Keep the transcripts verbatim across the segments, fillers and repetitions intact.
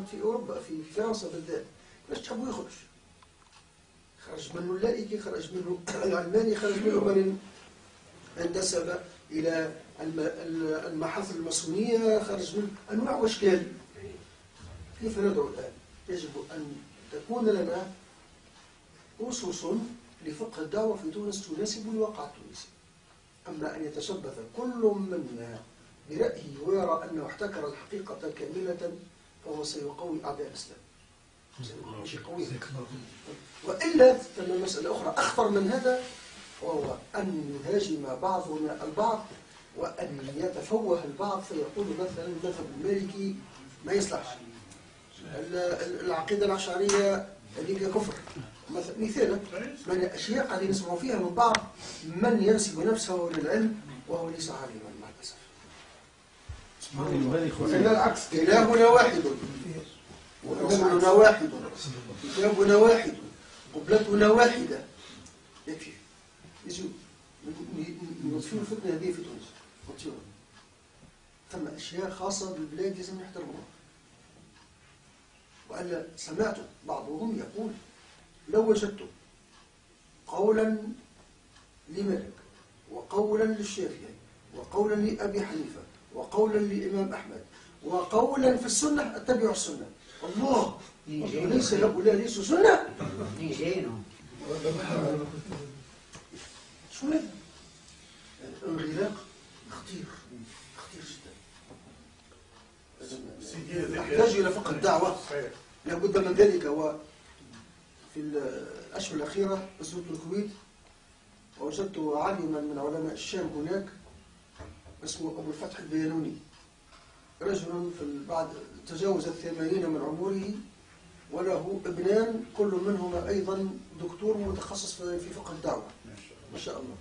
في اوروبا في فرنسا بالذات، كيفاش تحبوا يخرج؟ خرج منه اللائكي، خرج منه العلماني، خرج منه من انتسب الى المحافل الماسونيه، خرج من انواع واشكال. كيف ندعو الان؟ يجب ان تكون لنا أسس لفقه الدعوة في تونس تناسب الواقع التونسي. أما أن يتشبث كل منا برأيه ويرى أنه احتكر الحقيقة كاملة فهو سيقوي أعداء الإسلام. سيقوي شيء قوي. وإلا فإن مسألة أخرى أخطر من هذا، وهو أن يهاجم بعضنا البعض وأن يتفوه البعض فيقول مثلا المذهب المالكي ما يصلحش، العقيدة الأشعرية هذيك كفر مثلا. من الأشياء قاعدين نسمعوا فيها من بعض من ينسب نفسه للعلم وهو ليس عالما مع الأسف. وإلا العكس، إلهنا واحد ورسولنا واحد، كتابنا واحد، قبلتنا واحدة. يكفي. يجب نطفئوا الفتنة هذه في تونس. نطفئوها. ثم أشياء خاصة بالبلاد لازم نحترموها. وألا سمعت بعضهم يقول لو وجدت قولا لمالك وقولا للشافعي وقولا لأبي حنيفة وقولا للإمام أحمد وقولا في السنة اتبعوا السنة. الله، ليس هؤلاء ليسوا سنة؟ شو هذا؟ انغلاق خطير خطير جدا. نحتاج إلى فقه الدعوة، لابد من ذلك. وفي الأشهر الأخيرة زرت الكويت ووجدت عالما من علماء الشام هناك اسمه أبو الفتح البيانوني، رجل في بعد تجاوز الثمانين من عمره وله ابنان كل منهما أيضا دكتور متخصص في فقه الدعوة ما شاء الله.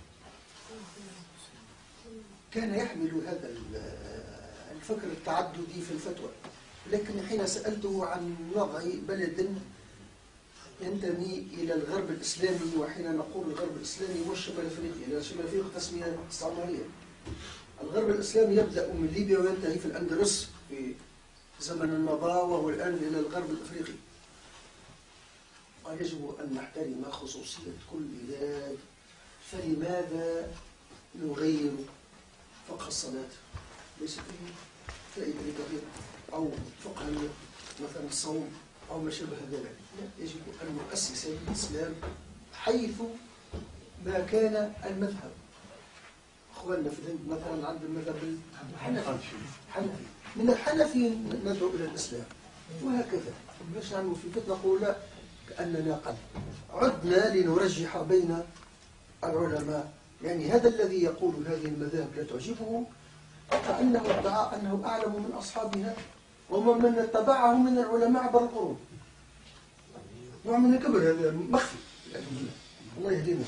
كان يحمل هذا الفكر التعددي في الفتوى، لكن حين سألته عن وضع بلد ينتمي إلى الغرب الإسلامي، وحين نقول الغرب الإسلامي هو الشمال الأفريقي، لأن الشمال الأفريقي تسمية استعمارية. الغرب الإسلامي يبدأ من ليبيا وينتهي في الأندلس في زمن النضال، وهو الآن إلى الغرب الأفريقي. ويجب أن نحترم خصوصية كل بلاد، فلماذا نغير فقه الصلاة؟ ليس فيه فائدة كثيرة، أو فقه مثلا الصوم أو ما شابه ذلك. لا، يجب أن نؤسس الإسلام حيث ما كان المذهب. أخواننا في الهند مثلا عند المذهب الحنفي، حنفي من الحنفي ندعو إلى الإسلام، وهكذا. باش نعمل في فتنة نقول لا، كأننا قد عدنا لنرجح بين العلماء. يعني هذا الذي يقول هذه المذاهب لا تعجبه كأنه ادعى أنه أعلم من أصحابها ومن اتبعه من العلماء عبر القرون. نوع من الكبر هذا مخفي. الله يهدينا.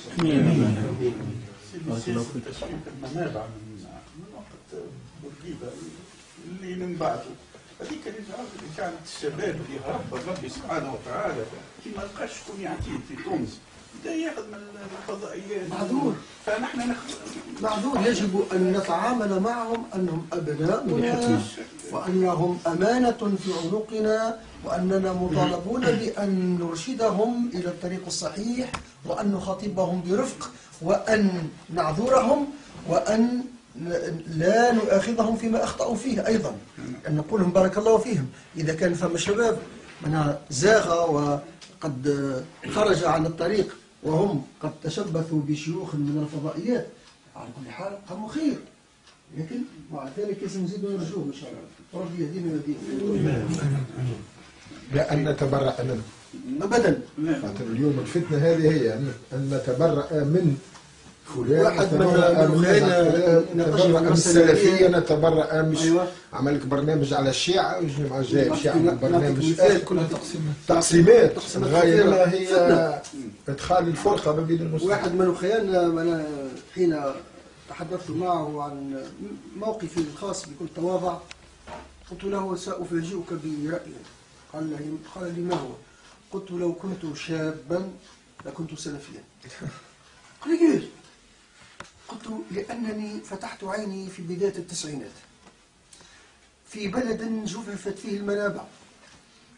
تشكيل المنابع من وقت بورقيبة اللي من بعده هذيك اللي كانت الشباب اللي هرب الرب سبحانه وتعالى كي ما لقاش شكون يعطيه في تونس بدا ياخذ من الفضائيات. معذور. فنحن ناخذ معذور. يجب أن نتعامل معهم أنهم أبناؤنا وأنهم أمانة في عنقنا، وأننا مطالبون بأن نرشدهم إلى الطريق الصحيح، وأن نخاطبهم برفق، وأن نعذرهم، وأن لا نؤاخذهم فيما أخطأوا فيه أيضا، أن نقول لهم بارك الله فيهم. إذا كان فما شباب منها زاغ وقد خرج عن الطريق وهم قد تشبثوا بشيوخ من الفضائيات، على كل حال قاموا خير، لكن مع ذلك لازم نزيدوا نرجوهم إن شاء الله. ربي يهدينا ويهديهم. لا أن نتبرأ منه أبدا. اليوم الفتنة هذه هي أن نتبرأ من فلان، واحد من نتبرأ من السلفية، نتبرأ مش أيوة. عملك برنامج على الشيعة ويجمع الجاي الشيعة برنامج كلها تقسيمات تقسيمات الغاية هي إدخال الفرقة ما بين المسلمين. واحد من الخيان أنا حين تحدثت معه عن موقفي الخاص بكل تواضع قلت له سأفاجئك برأيي. قال لي قال لي ما هو؟ قلت لو كنت شابا لكنت سلفيا. قال لي ليش؟ قلت لأنني فتحت عيني في بداية التسعينات في بلد جففت فيه المنابع،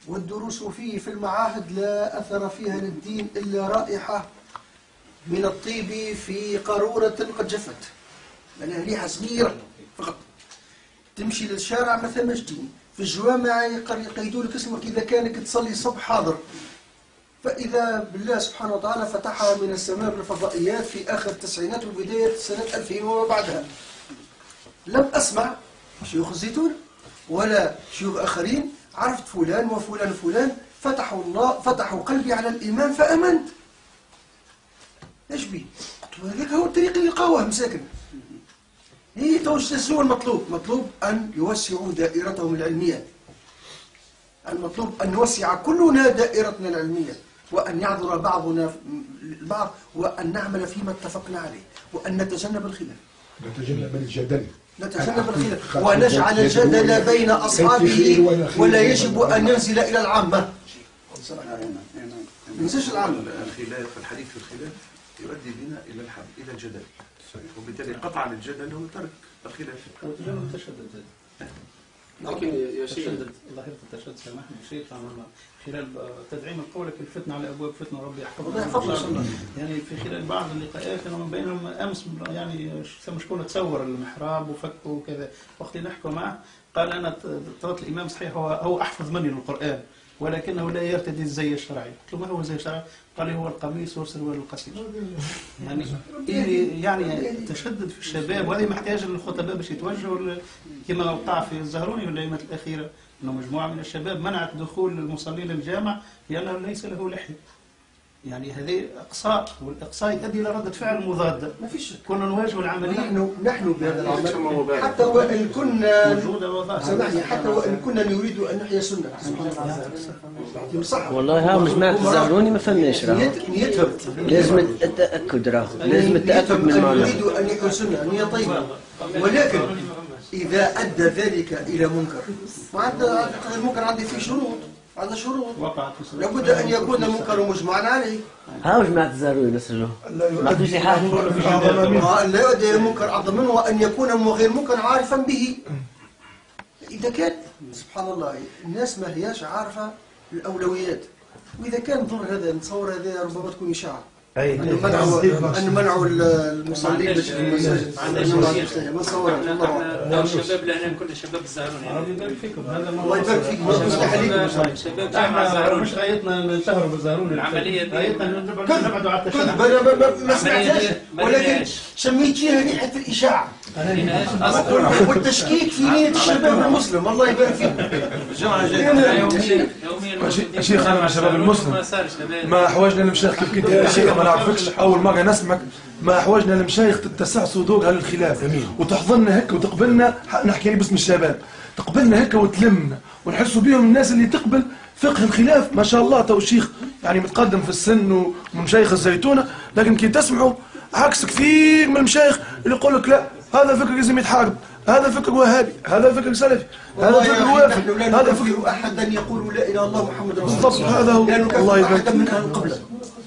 والدروس فيه في المعاهد لا أثر فيها للدين إلا رائحة من الطيب في قارورة قد جفت، يعني ريحة صغيرة فقط. تمشي للشارع ما ثماش دين، في الجوامع يقيدوا لك اسمك إذا كانك تصلي الصبح حاضر. فإذا بالله سبحانه وتعالى فتحها من السماء بالفضائيات في آخر التسعينات وبداية سنة ألفين وما بعدها، لم أسمع شيوخ الزيتون ولا شيوخ آخرين عرفت فلان وفلان وفلان فتحوا الله فتحوا قلبي على الإيمان فأمنت. ايش بي؟ قلت هذاك هو الطريق اللي لقاوه مساكن. هي توجه هو المطلوب، مطلوب أن يوسعوا دائرتهم العلمية. المطلوب أن نوسع كلنا دائرتنا العلمية، وأن يعذر بعضنا البعض، وأن نعمل فيما اتفقنا عليه، وأن نتجنب الخلاف. نتجنب الجدل. نتجنب الخلاف ونجعل الجدل بين أصحابه، ولا يجب أن ينزل إلى العامة. ينزلش العامة. الخلاف، الحديث في الخلاف يؤدي بنا إلى الحرب، إلى الجدل، وبالتالي قطعا الجدل هو ترك الخلاف. وتجنب التشدد. لكن يا شيخ ظاهرة التشدد سامحني الشيخ خلال تدعيم القول الفتنة على أبواب فتنة ربي يحفظنا. يعني في خلال بعض اللقاءات كانوا من بينهم أمس يعني شكون تصور المحراب وفكه وكذا، وقت نحكوا معه قال أنا طلبت الإمام صحيح هو هو أحفظ مني القرآن ولكنه لا يرتدي الزي الشرعي. قلت له ما هو الزي الشرعي؟ قال لي هو القميص والسروال القصير. يعني يعني تشدد في الشباب، وهذه محتاجه للخطباء باش يتوجهوا كما وقع في الزهروني في الايامات الاخيره، انه مجموعه من الشباب منعت دخول المصلين للجامع لانه ليس له لحيه. يعني هذه اقصاء، والاقصاء يؤدي الى رده فعل مضاده. ما فيش كنا نواجه العمليه. نحن نحن بهذا العمل حتى وان كنا سامحني حتى وان كنا نريد ان نحيا سنه. صح والله ها مش معنى الزهروني ما فهمناش راه لازم التاكد راه لازم التاكد من المعنى. نريد ان يحيا سنه نيه طيبه، ولكن اذا ادى ذلك الى منكر، معناتها المنكر عندي فيه شروط، هذا شروط لابد ان يكون المنكر مجمعا عليه. ها جماعة الزهروني نسألوه ما عندوش شي حاجة. لا يؤدي الى منكر اعظم منه، وان يكون غير منكر عارفا به. اذا كان سبحان الله الناس ما هياش عارفه الاولويات، واذا كان ظهر هذا نتصور هذا ربما تكون اشاعه أن منعوا أن منعوا المصلين باش في المساجد. ما نصورش والله. الشباب لهنا كنا شباب الزهروني. الله يبارك فيكم. هذا الله يبارك فيكم. مستحيل شباب جامعة الزهروني. مش غايتنا ننتهروا بالزهروني. العملية غايتنا نبعدوا على التشدد. كذب ما سمعتهاش، ولكن شميت فيها ريحة الإشاعة والتشكيك في نية الشباب المسلم. الله يبارك فيكم. الجمعة الجاية شيخ أنا مع الشباب المسلم ما حوجنا لمشايخ كيف كنت يا شيخ ما نعرفكش أول مرة نسمعك. ما حوجنا لمشايخ تتسع صدور على الخلاف وتحضرنا هيك وتقبلنا. نحكي باسم الشباب، تقبلنا هيك وتلمنا ونحسوا بهم الناس اللي تقبل فقه الخلاف. ما شاء الله تو الشيخ يعني متقدم في السن ومن مشايخ الزيتونة، لكن كي تسمعوا عكس كثير من المشايخ اللي يقول لك لا هذا فكر لازم يتحارب، هذا فكر وهابي، هذا فكر سلفي، هذا فكر وافد، هذا فكر احدا يقول لا اله الا الله محمد رسول الله. بالضبط هذا هو. الله يبارك من اهل القبله،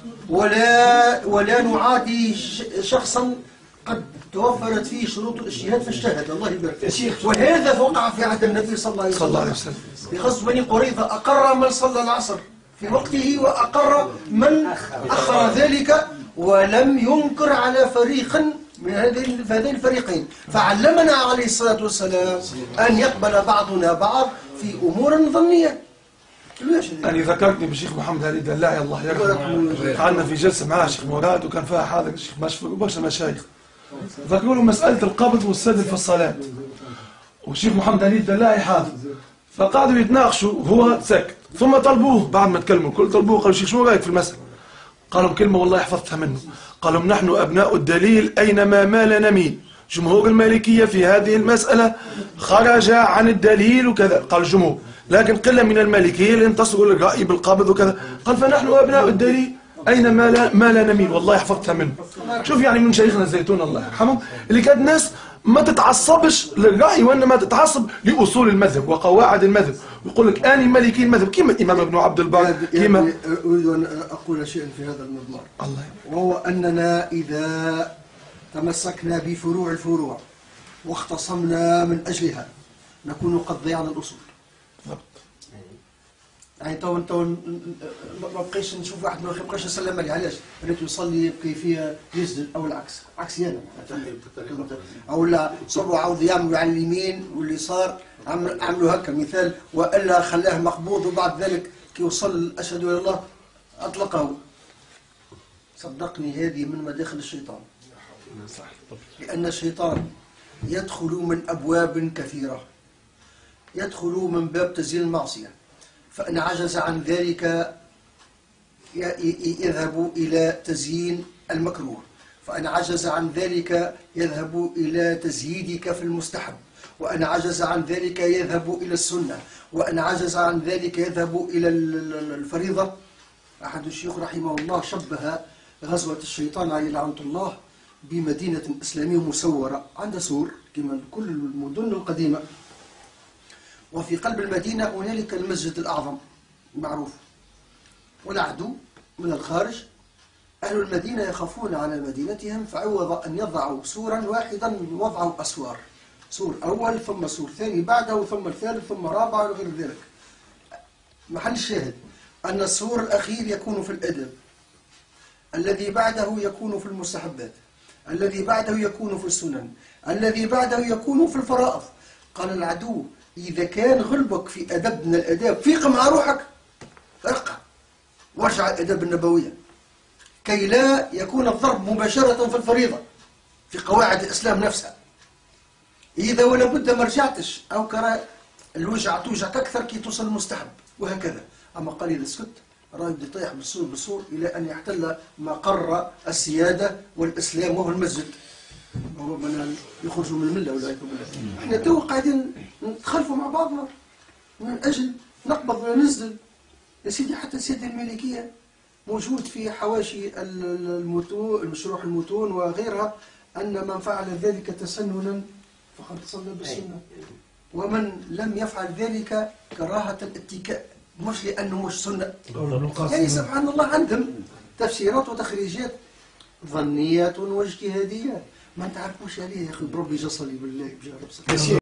ولا ولا نعادي شخصا قد توفرت فيه شروط الاجتهاد فاجتهد. الله يبارك فيك. وهذا وقع في عهد النبي صلى الله عليه وسلم في غزوه بني قريظه، اقر من صلى العصر في وقته واقر من اخر ذلك، ولم ينكر على فريق من هذين الفريقين. فعلمنا عليه الصلاة والسلام أن يقبل بعضنا بعض في أمور ظنية. أنا ذكرتني بالشيخ محمد علي دلاعي الله يرحمه، قعدنا في جلسة معاه الشيخ مراد وكان فيها حاضر الشيخ مشفق وبرشا مشايخ، ذكروا له مسألة القبض والسدل في الصلاة، والشيخ محمد علي دلاعي حاضر، فقعدوا يتناقشوا وهو سكت، ثم طلبوه بعد ما تكلموا الكل طلبوه قالوا الشيخ شو رأيك في المسألة؟ قالوا كلمة والله حفظتها منه، قالوا نحن أبناء الدليل أينما مال نميل. جمهور المالكية في هذه المسألة خرج عن الدليل وكذا، قال الجمهور، لكن قلة من المالكية اللي انتصروا للرأي بالقبض وكذا، قال فنحن أبناء الدليل أينما ما لا نميل. والله حفظتها منه. شوف يعني من شيخنا الزيتون الله يرحمه اللي كانت ناس ما تتعصبش للرأي وإنما تتعصب لأصول المذهب وقواعد المذهب، ويقول لك أنا مالكي المذهب كما الإمام ابن عبد البر كما. أريد أن أقول شيئا في هذا المضمار، الله وهو أننا إذا تمسكنا بفروع الفروع واختصمنا من أجلها نكون قد ضيعنا الأصول. يعني تو تو ما بقيش نشوف واحد ما بقيش يسلم عليه، علاش؟ ريت يصلي بكيفيه يسجد او العكس، عكسي انا او لا صبوا عاود يعملوا على اليمين واليسار، عملوا هكا مثال، والا خلاه مقبوض وبعد ذلك كي وصل اشهد ان لا اله الا الله اطلقه. صدقني هذه من مداخل الشيطان، لان الشيطان يدخل من ابواب كثيره، يدخل من باب تزيين المعصيه، فإن عجز عن ذلك يذهب إلى تزيين المكروه، فإن عجز عن ذلك يذهب إلى تزييدك في المستحب، وإن عجز عن ذلك يذهب إلى السنة، وإن عجز عن ذلك يذهب إلى الفريضة. أحد الشيوخ رحمه الله شبه غزوة الشيطان عليه لعنة الله بمدينة إسلامية مسورة عندها سور كما كل المدن القديمة، وفي قلب المدينة هنالك المسجد الأعظم معروف، والعدو من الخارج أهل المدينة يخافون على مدينتهم، فعوض أن يضعوا سورا واحدا وضعوا أسوار، سور أول ثم سور ثاني بعده ثم الثالث ثم رابع وغير ذلك. محل الشاهد أن السور الأخير يكون في الأدب، الذي بعده يكون في المستحبات، الذي بعده يكون في السنن، الذي بعده يكون في الفرائض. قال العدو إذا كان غلبك في أدب من الأداب فيق مع روحك، ارقع وارجع الأدب النبوية كي لا يكون الضرب مباشرة في الفريضة في قواعد الإسلام نفسها. إذا ولا بد ما رجعتش أو كرا الوجع توجعك أكثر كي توصل المستحب وهكذا. أما قال إذا سكت راه يبدا يطيح بالسور بالسور إلى أن يحتل مقر السيادة والإسلام وهو المسجد، وهو من يخرجوا من المله والعياذ بالله. احنا تو قاعدين نتخلفوا مع بعضنا من اجل نقبض وننزل. يا سيدي حتى السياده المالكيه موجود في حواشي المتون، مشروع المتون وغيرها، ان من فعل ذلك تسننا فقد صلى بالسنه، ومن لم يفعل ذلك كراهه الاتكاء، مش لانه مش سنه. يعني سبحان الله عندهم تفسيرات وتخريجات ظنيات واجتهاديات ما تعرفوش عليه يا اخي. بربي جا صلي بالله بجاه